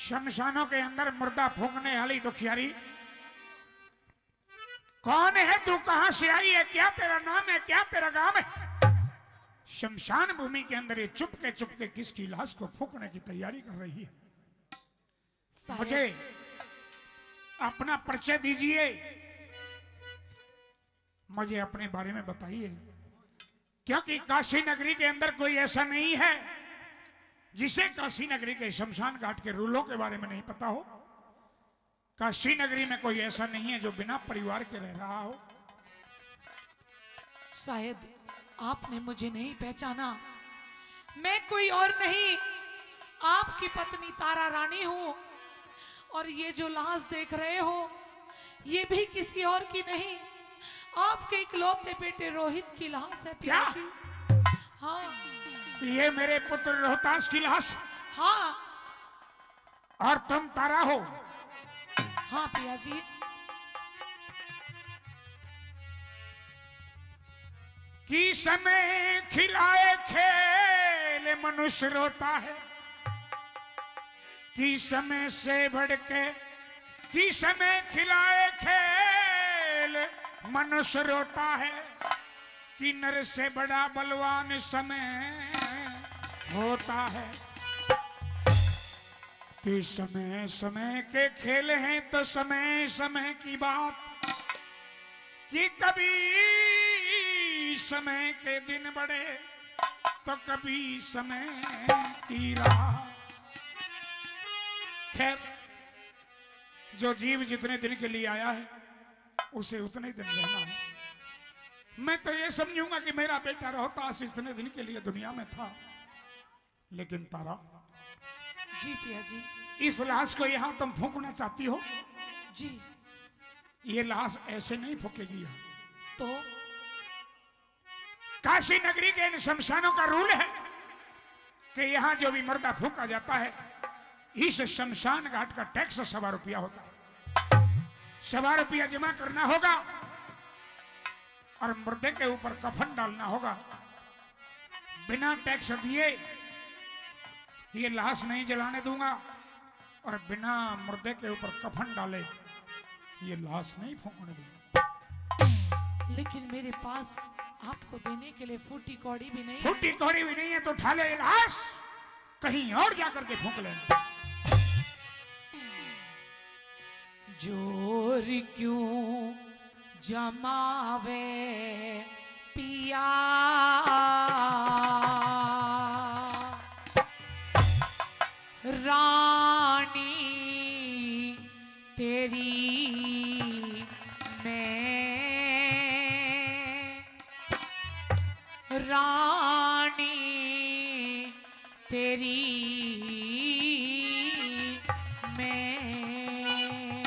शमशानों के अंदर मुर्दा फूंकने वाली दुखियारी कौन है? तू कहां से आई है? क्या तेरा नाम है? क्या तेरा गांव है? शमशान भूमि के अंदर ये चुपके किसकी लाश को फूंकने की तैयारी कर रही है? मुझे अपना परिचय दीजिए, मुझे अपने बारे में बताइए, क्योंकि काशी नगरी के अंदर कोई ऐसा नहीं है जिसे काशी नगरी के शमशान घाट के रूलों के बारे में नहीं पता हो। काशी नगरी में कोई ऐसा नहीं है जो बिना परिवार के रह रहा हो। शायद आपने मुझे नहीं पहचाना, मैं कोई और नहीं, आपकी पत्नी तारा रानी हूं। और ये जो लाश देख रहे हो ये भी किसी और की नहीं, आपके इकलौते बेटे रोहित की लाश है पिया जी। हाँ, ये मेरे पुत्र रोहतास की लाश? हाँ। और तुम तारा हो? हाँ पिया जी। कि समय खिलाए खेल मनुष्य रोता है, कि समय से बढ़ के, कि समय खिलाए खेल मनुष्य रोता है, कि नर से बड़ा बलवान समय होता है। कि समय समय के खेल हैं तो समय समय की बात, कि कभी समय के दिन बड़े तो कभी समय की रात। खैर, जो जीव जितने दिन के लिए आया है उसे उतने दिन रहना है। मैं तो ये समझूंगा कि मेरा बेटा रोहतास इतने दिन के लिए दुनिया में था, लेकिन तारा जी पिया जी, इस लाश को यहां तुम फूंकना चाहती हो? जी। ये लाश ऐसे नहीं फूकेगी यहाँ। तो काशी नगरी के इन शमशानों का रूल है कि यहां जो भी मुर्दा फूंका जाता है इस शमशान घाट का टैक्स 1.25 रुपया होता है। 1.25 रुपया जमा करना होगा और मुर्दे के ऊपर कफन डालना होगा। बिना टैक्स दिए ये लाश नहीं जलाने दूंगा और बिना मुर्दे के ऊपर कफन डाले ये लाश नहीं फूंकने दूंगा। लेकिन मेरे पास आपको देने के लिए फूटी कौड़ी भी नहीं। फूटी कौड़ी भी नहीं है तो उठा ले लाश, कहीं और जाकर के फूंक लेना। जोर क्यों जमावे पिया, रानी तेरी मैं, रानी तेरी मैं।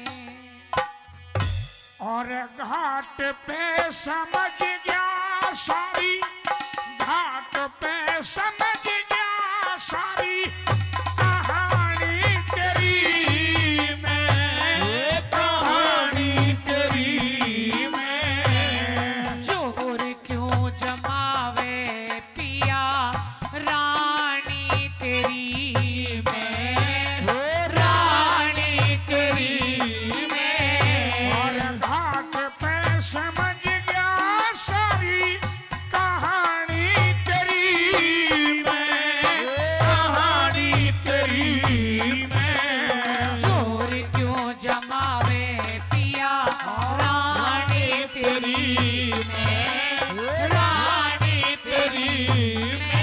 और घाट पे समझ गया सारी, घाट पे समझ गया सारी कहानी तेरी मैं, कहानी तेरी मैं। जोर क्यों जमावे पिया, रानी तेरी मैं, रानी तेरी मैं। और घाट पे समझ गया सारी कहानी तेरी मैं, कहानी तेरी मैं। जोर क्यों जमावे पिया, रानी तेरी मैं, रानी तेरी मैं।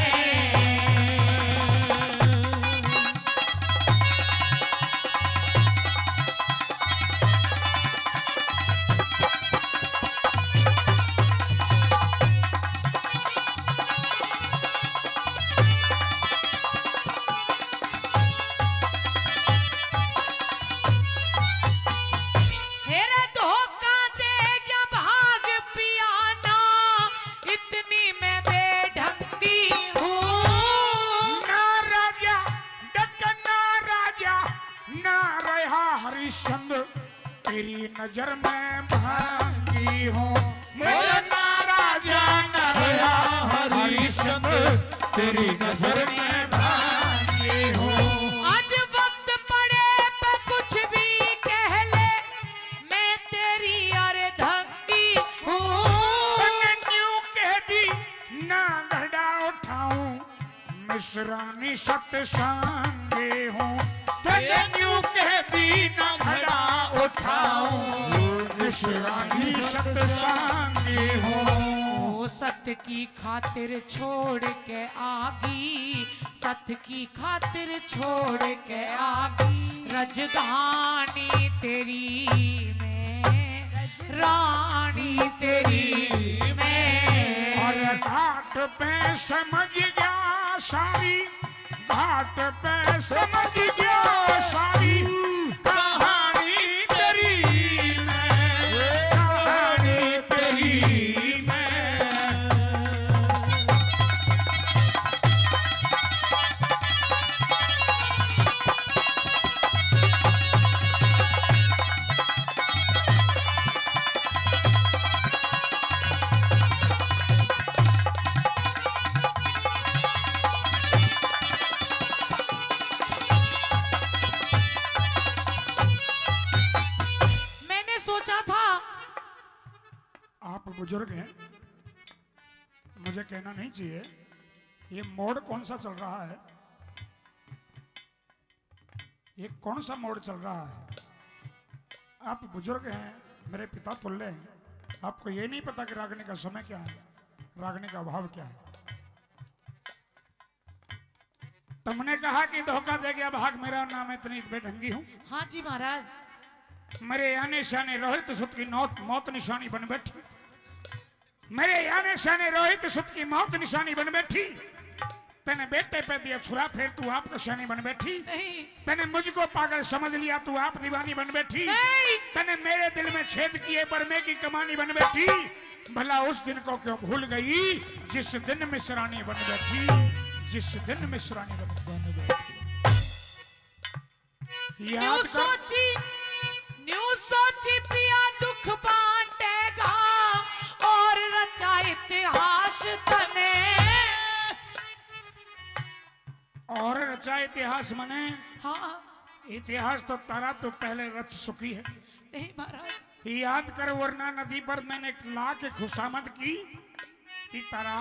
हेरे धोखा दे गया भाग पियाना, इतनी मैं बेढंगी हूँ। ना राजा डकना राजा ना रहा हरिश्चंद्र, तेरी नजर में भांगी हूँ। मेरा ना राजा ना रहा हरिश्चंद्र, तेरी नजर में भांगी हूँ। आज वक्त मिश्रानी सत्संगे हूँ न्यू के दीन घड़ा उठाऊं मिश्रानी सत्संगे हूँ। सत्य की खातिर छोड़ के आगी, सत्य की खातिर छोड़ के आगी, रजधानी तेरी मैं, रानी तेरी मैं। और घाट पे समझ गया सारी, घाट पे समझ गया सारी कहानी तेरी मैं, कहानी तेरी मैं। आप बुजुर्ग हैं, मुझे कहना नहीं चाहिए ये मोड़ कौन सा चल रहा है, ये कौन सा मोड़ चल रहा है। आप बुजुर्ग हैं, मेरे पिता तुल्य हैं, आपको ये नहीं पता कि रागनी का समय क्या है, रागनी का भाव क्या है। तुमने कहा कि धोखा दे गया भाग मेरा, नाम इतनी बेढंगी हूं। हाँ जी महाराज। मेरे आने शाने रोहित सुत की मौत निशानी बन बैठी, मेरे आने शाने रोहित सुत की मौत निशानी बन बैठी। तने बेटे पे दिया छुरा, फिर तू आपको शानी बन बैठी। नहीं। तने मुझको पागल समझ लिया, तू आप दीवानी बन बैठी। नहीं। तने मेरे दिल में छेद किए बरमे की कमानी बन बैठी। भला उस दिन को क्यों भूल गई जिस दिन मिश्रानी बन बैठी, जिस दिन मिश्रानी बन बैठी। न्यू सोची पिया दुख बांटेगा और रचा इतिहास तने, और रचा इतिहास मने। हाँ इतिहास तो तारा तो पहले रच चुकी है। नहीं महाराज। याद कर वरना नदी पर मैंने ला के खुशामद की कि तारा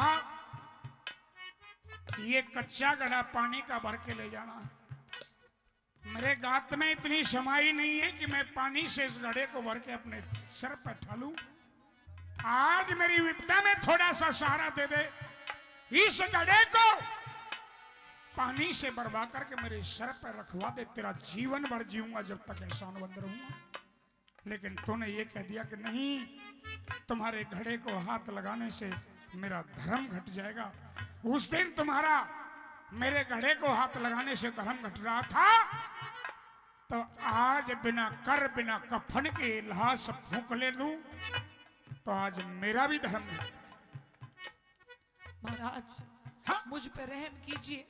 ये कच्चा गड़ा पानी का भर के ले जाना। मेरे गात में इतनी समाई नहीं है कि मैं पानी से इस गड़े को भर के अपने सर पर ठालूं। आज मेरी विपदा में थोड़ा सा सहारा दे दे, इस गड़े को पानी से बर्बा करके मेरे सर पर रखवा दे। तेरा जीवन भर जीऊंगा जब तक एहसानमंद रहूंगा। लेकिन तूने ये कह दिया कि नहीं, तुम्हारे घड़े को हाथ लगाने से मेरा धर्म घट जाएगा। उस दिन तुम्हारा मेरे घड़े को हाथ लगाने से धर्म घट रहा था, तो आज बिना कर बिना कफन के लाश फूंक ले लूं तो आज मेरा भी धर्म घट। महाराज हाँ? मुझ पे रहम कीजिए।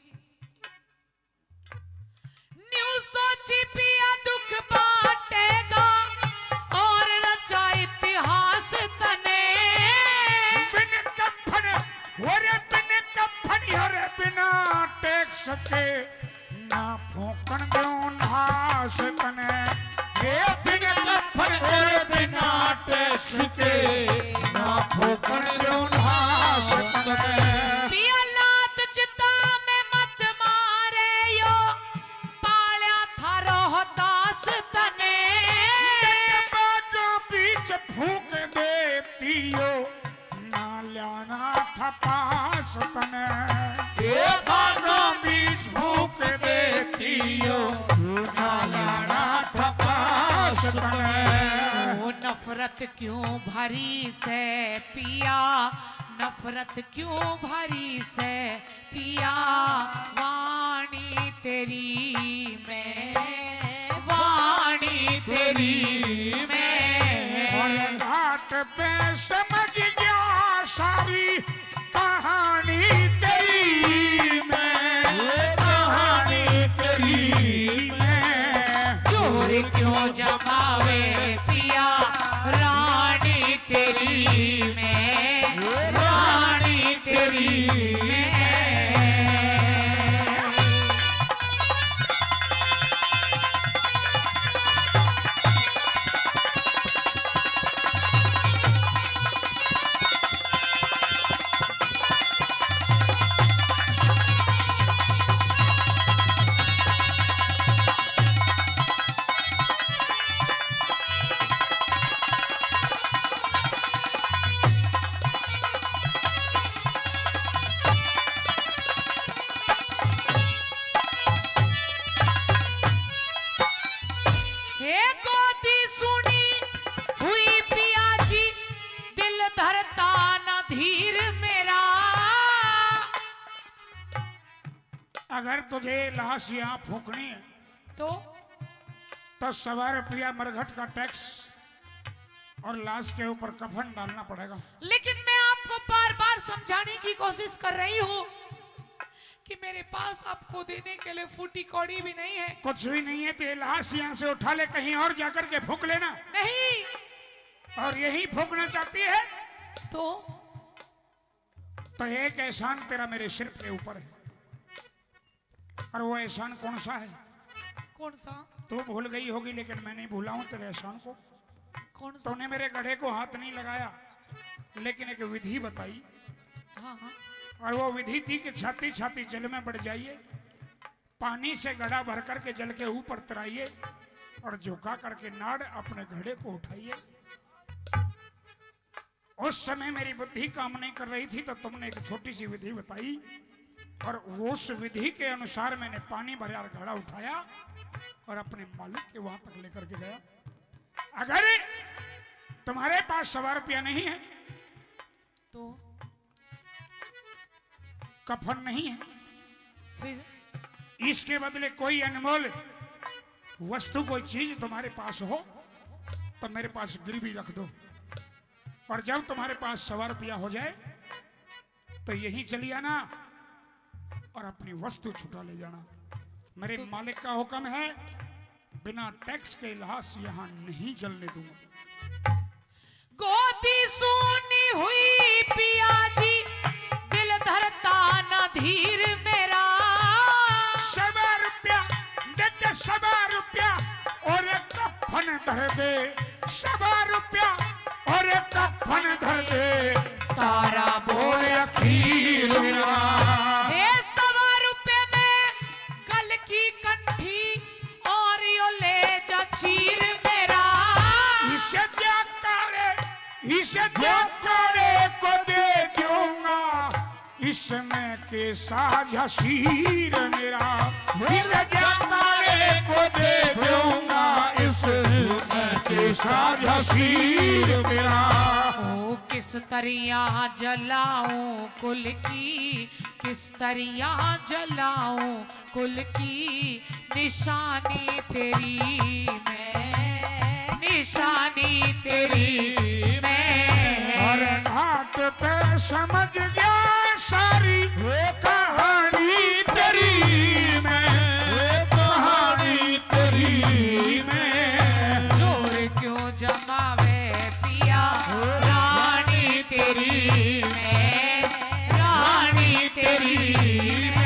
न्यू सोची पिया दुख बांटेगा और रचा इतिहास तने, बिन कफन होरे बिन कफन होरे बिना टैक्स के ना फूकन दो नाश तने। ये बिन कफन होरे बिना टैक्स के ना फूकन दो नाश तने। पिया लात चिता में मत मारे यो, पाल्या था रोहतास तने। बीच फूक देती हो ना लाना था पास तने। ये बागों बीच फूक देती हो ना लाना था पास तने। वो नफरत क्यों भरी से पिया, नफरत क्यों भरी से पिया, वाणी तेरी मैं, वाणी तेरी मैं। और घाट पे समझ गया सारी कहानी तेरी मैं, कहानी तेरी मैं। चोर क्यों जमावे पिया, रानी तेरी मैं, रानी तेरी मैं। हे गोदी सुनी हुई पिया जी, दिल धरता न धीर मेरा। अगर तुझे लाश यहाँ फूकनी है तो 1.25 मरघट का टैक्स और लाश के ऊपर कफन डालना पड़ेगा। लेकिन मैं आपको बार बार समझाने की कोशिश कर रही हूँ कि मेरे पास आपको देने के लिए फूटी कौड़ी भी नहीं है। कुछ भी नहीं है तो ये लाश यहाँ से उठा ले, कहीं और जाकर के फूक लेना। नहीं, और यही फूकना चाहती है तो एक एहसान तेरा मेरे सिर के ऊपर है। और वो एहसान कौन सा है? कौन सा? तू भूल गई होगी, लेकिन मैं नहीं भूला हूं तेरे एहसान को। कौन सा? तूने मेरे गधे को हाथ नहीं लगाया, लेकिन एक विधि बताई। हाँ हाँ। और वो विधि थी कि छाती छाती जल में बढ़ जाइए, पानी से गड़ा भर करके जल के ऊपर तराइए और झुका करके नाड़ अपने घड़े को उठाइए। उस समय मेरी बुद्धि काम नहीं कर रही थी तो तुमने एक छोटी सी विधि बताई और उस विधि के अनुसार मैंने पानी भरा घड़ा उठाया और अपने मालिक के वहां तक लेकर के गया। अगर तुम्हारे पास 1.25 रुपया नहीं है तो कफन नहीं है, फिर इसके बदले कोई अनमोल वस्तु कोई चीज तुम्हारे पास हो तो मेरे पास गिरवी रख दो। और जब तुम्हारे पास 1.25 रुपया हो जाए तो यही चली आना और अपनी वस्तु छुटा ले जाना। मेरे मालिक का हुक्म है, बिना टैक्स के लाश यहाँ नहीं जलने दूंगा। गोदी सोनी हुई पिया जी, दिल धरता न धीर मेरा। 1.25 रुपया दे के 1.25 रुपया और एक कफन धर दे। 1.25 रुपया और एक कफन धर दे, तारा बोल अखीर मेरा। हे 1.25 रुपये में गल की कंठी और यो ले जा चीर मेरा। इसे क्या काले को दे दूंगा, इसमें के साझा शीर मेरा। इसे क्या काले को दे दूंगा, इसमें के साझा शीर मेरा। ओ किस तरिया जलाऊं कुल की, किस तरिया जलाऊं कुल की, निशानी तेरी मैं, निशानी तेरी मैं। और घाट पे समझ गया सारी कहानी तेरी मैं, कहानी तेरी मैं। जोर क्यों जमावे पिया, रानी तेरी मैं, रानी तेरी मैं।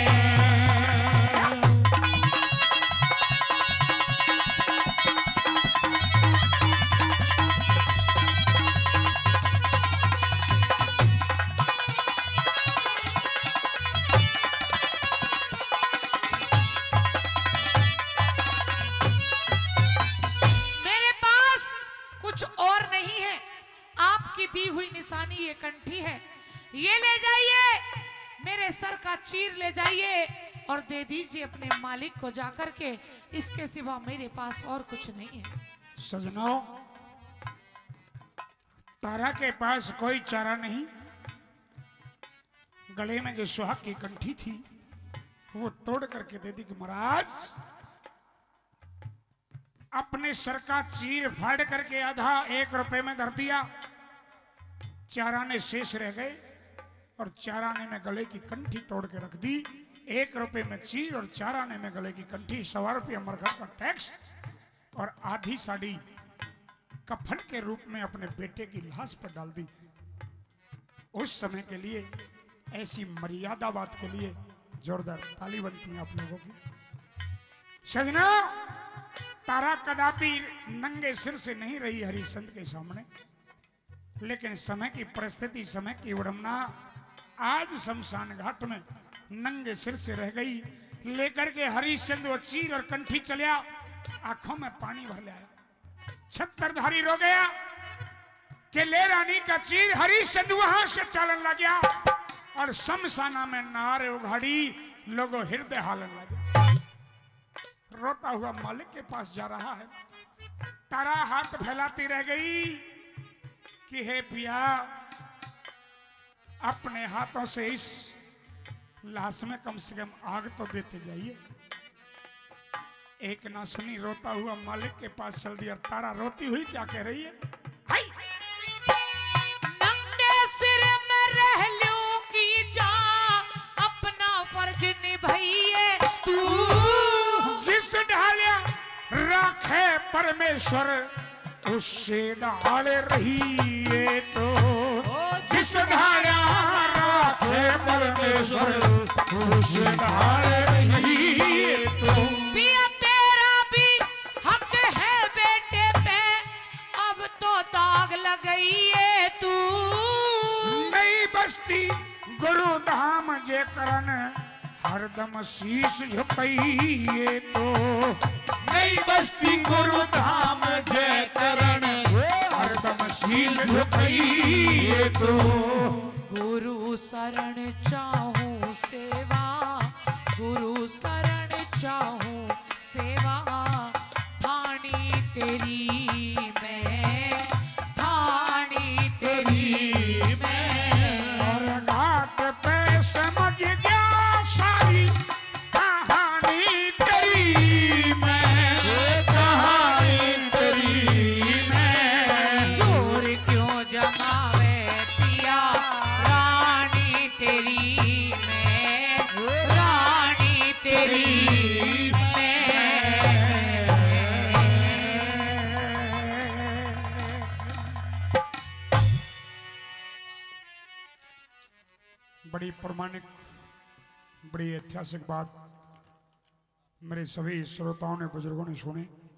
मेरे पास कुछ और नहीं है, आपकी दी हुई निशानी ये कंठी है, ये ले जाइए, मेरे सर का चीर ले जाइए और दे दीजिए अपने मालिक को जाकर के। इसके सिवा मेरे पास और कुछ नहीं है। सजनों, तारा के पास कोई चारा नहीं। गले में जो सुहाग की कंठी थी वो तोड़ करके दे दी कि महाराज अपने सर का चीर फाड़ करके आधा 1 रुपए में धर दिया। 4 आने शेष रह गए और 4 आने में गले की कंठी तोड़ के रख दी। 1 रुपए में चीर और 4 आने में गले की कंठी। 1.25 रुपया मरघट का टैक्स और आधी साड़ी कफन के रूप में अपने बेटे की लाश पर डाल दी। उस समय के लिए ऐसी मर्यादा बात के लिए जोरदार ताली बनती है आप लोगों की। सजना, तारा कदापि नंगे सिर से नहीं रही हरिश्चंद के सामने, लेकिन समय की परिस्थिति, समय की विडंबना आज शमशान घाट में नंगे सिर से रह गई। लेकर के हरिश्चंद वो चीर और कंठी चलिया, आंखों में पानी भर आया। छत्रधारी रो गया कि ले रानी का चीर। हरिश्चंद वहां से चलन लग गया और शमशाना में नारे उघाड़ी, लोगों हृदय हालन लगे। रोता हुआ मालिक के पास जा रहा है। तारा हाथ फैलाती रह गई कि हे पिया, अपने हाथों से इस लाश में कम से कम आग तो देते जाइए। एक ना सुनी, रोता हुआ मालिक के पास चल दिया। तारा रोती हुई क्या कह रही है? हाय! नंगे सिर में रह लूंगी जा, अपना फर्ज निभाइए तू। जिस ढालिया राखे परमेश्वर, उससे ढाल रहिए तो। जिस ढालिया राखे परमेश्वर, उससे ढाल रहिए तो। पिया तेरा भी हक है बेटे पे, अब तो दाग लगाइए तू। नई बस्ती गुरु धाम जे करन, हरदम शीश झुकाइए तो। नई बस्ती गुरु धाम जय करण, हरदम शीश झुकाइए तो। गुरु शरण चाहूं सेवा, गुरु शरण चाहूं सेवा, ठानी तेरी मैं, ठानी तेरी मैं। और घाट पे समझ गया सारी कहानी तेरी मैं, कहानी तेरी मैं। जोर क्यों जमावे पिया, रानी तेरी मैं, रानी तेरी मैं। बड़ी प्रमाणिक, बड़ी ऐतिहासिक बात मेरे सभी श्रोताओं ने, बुजुर्गों ने सुनी।